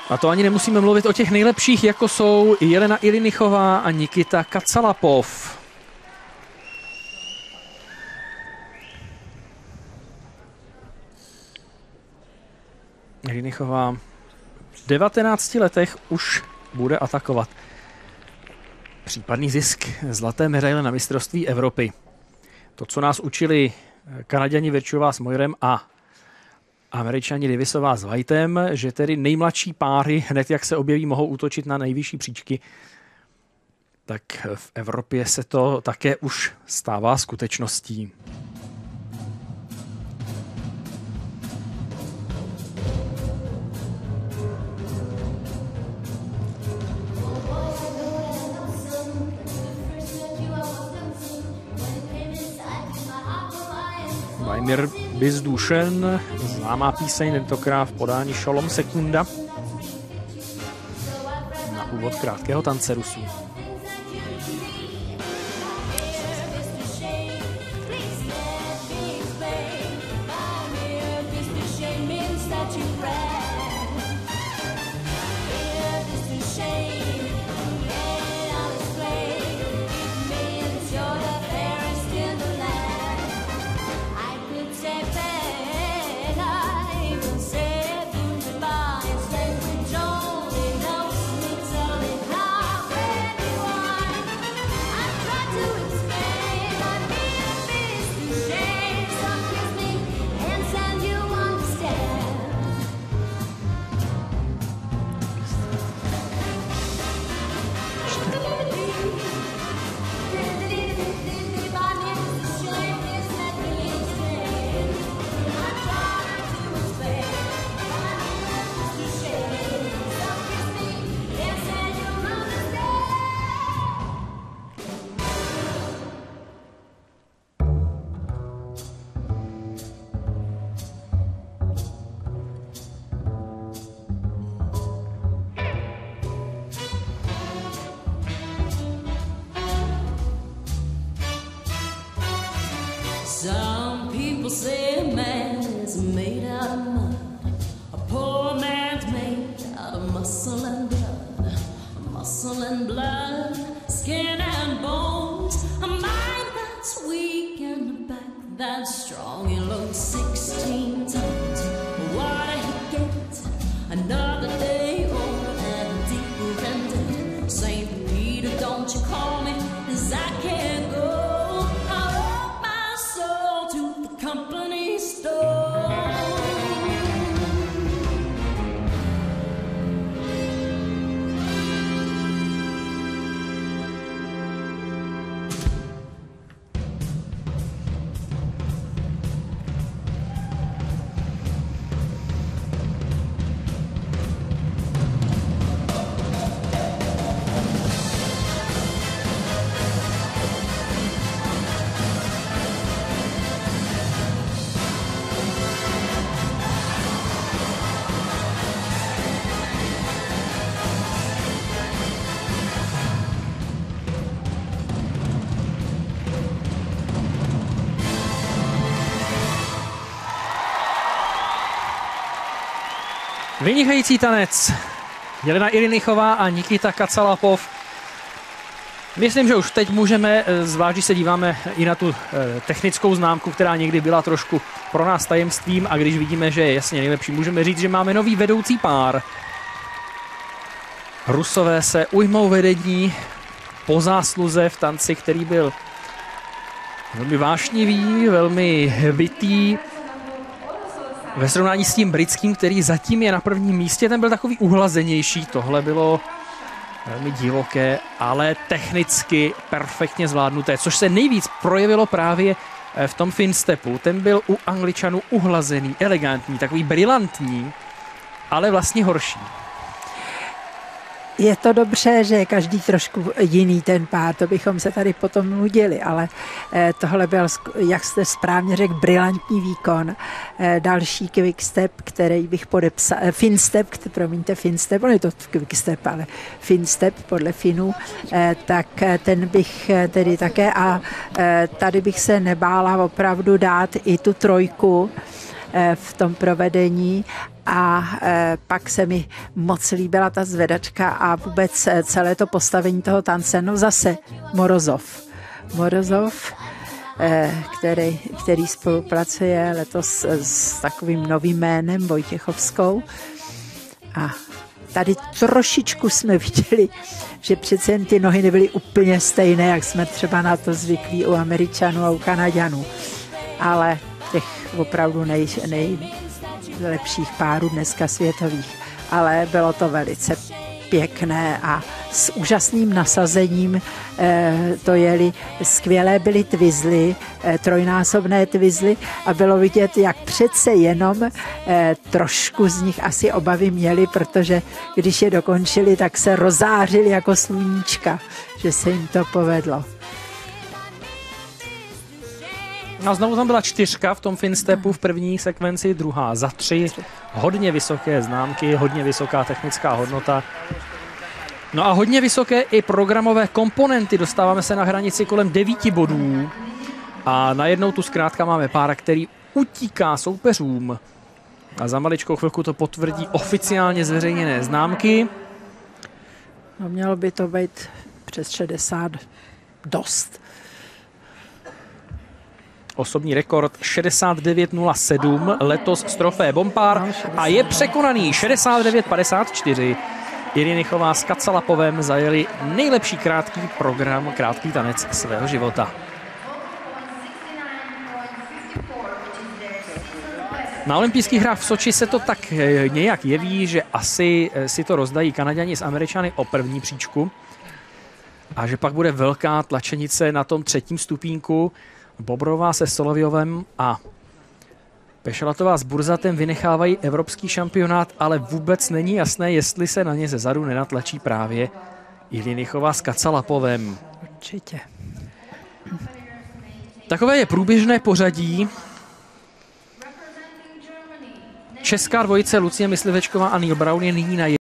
A to ani nemusíme mluvit o těch nejlepších, jako jsou Jelena Ilinichová a Nikita Kacalapov. Ilinichová v 19 letech už bude atakovat. Případný zisk zlaté medaile na mistrovství Evropy. To, co nás učili Kanaďani Virtuová s Moirem a Američani Davisová s Whitem, že tedy nejmladší páry, hned jak se objeví, mohou útočit na nejvyšší příčky, tak v Evropě se to také už stává skutečností. Vajmír Bizdušen, známá píseň, tentokrát v podání Šolom Sekunda. Na úvod krátkého tance Rusů. Some people say a man is made out of mud. A poor man's made out of muscle and blood. Muscle and blood, skin and bones. A mind that's weak and a back that's strong. He loads 16 tons. What did he get? Another day older and deeper and dead. Saint Peter, don't you call me, 'cause I can't go. Company store. Vynikající tanec. Jelena Ilinichová a Nikita Kacalapov. Myslím, že už teď můžeme, zvlášť když se díváme i na tu technickou známku, která někdy byla trošku pro nás tajemstvím, a když vidíme, že je jasně nejlepší, můžeme říct, že máme nový vedoucí pár. Rusové se ujmou vedení po zásluze v tanci, který byl velmi vášnivý, velmi vitý. Ve srovnání s tím britským, který zatím je na prvním místě, ten byl takový uhlazenější. Tohle bylo velmi divoké, ale technicky perfektně zvládnuté, což se nejvíc projevilo právě v tom finstepu. Ten byl u Angličanů uhlazený, elegantní, takový brilantní, ale vlastně horší. Je to dobře, že je každý trošku jiný ten pár, to bychom se tady potom nudili, ale tohle byl, jak jste správně řekl, brilantní výkon. Další quickstep, který bych podepsal, finstep, finstep, on je to quickstep, ale finstep podle Finů, tak ten bych tedy také, a tady bych se nebála opravdu dát i tu trojku v tom provedení. A pak se mi moc líbila ta zvedačka a vůbec celé to postavení toho tance. No zase Morozov, který spolupracuje letos s takovým novým jménem Vojtěchovskou. A tady trošičku jsme viděli, že přece jen ty nohy nebyly úplně stejné, jak jsme třeba na to zvyklí u Američanů a u Kanaďanů. Ale těch opravdu nejlepších párů dneska světových. Ale bylo to velice pěkné a s úžasným nasazením to jeli. Skvělé byly twizly, trojnásobné twizly a bylo vidět, jak přece jenom trošku z nich asi obavy měli, protože když je dokončili, tak se rozářili jako sluníčka, že se jim to povedlo. A znovu tam byla 4 v tom finstepu v první sekvenci, druhá za 3. Hodně vysoké známky, hodně vysoká technická hodnota. No a hodně vysoké i programové komponenty. Dostáváme se na hranici kolem 9 bodů. A najednou tu zkrátka máme pár, který utíká soupeřům. A za maličkou chvilku to potvrdí oficiálně zveřejněné známky. No, mělo by to být přes 60 dost. Osobní rekord 69.07, letos z trofé Bompard a je překonaný 69.54. Irinichová s Kacalapovem zajeli nejlepší krátký program, krátký tanec svého života. Na olympijských hrách v Soči se to tak nějak jeví, že asi si to rozdají Kanaďani s Američany o první příčku a že pak bude velká tlačenice na tom 3. stupínku. Bobrová se Solovjovem a Pešelatová s Burzatem vynechávají evropský šampionát, ale vůbec není jasné, jestli se na ně ze zadu nenatlačí právě Ilinichová s Kacalapovem. Určitě. Takové je průběžné pořadí. Česká dvojice Lucie Myslivečková a Neil Brown je nyní na